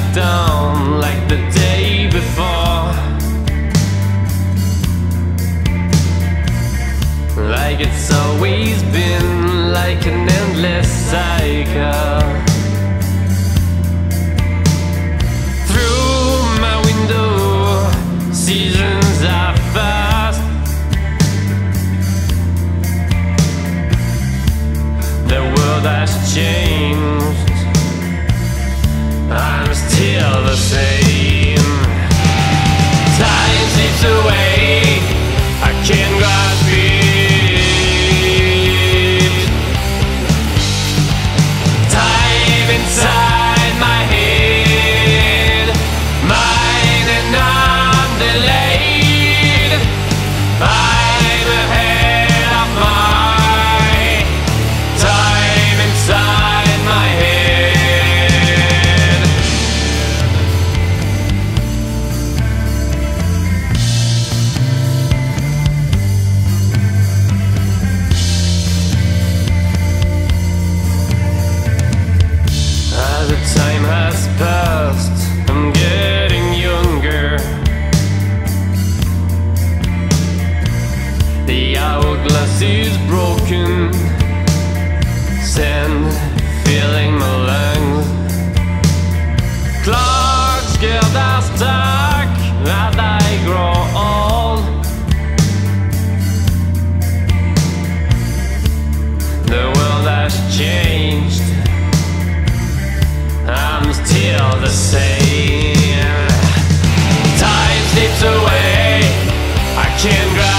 down like the day before, like it's always been, like an endless cycle. Through my window, seasons are fast. The world has changed, I'm still the same. Time slips away, I can't grasp it. Time inside my head, mine and undelayed. I'm ahead of my time inside my head. As the time has passed, I'm getting younger. The hourglass is broken, sand filling my lungs. Clocks get as stuck as I grow old. The world has changed, I'm still the same. Time slips away, I can't grasp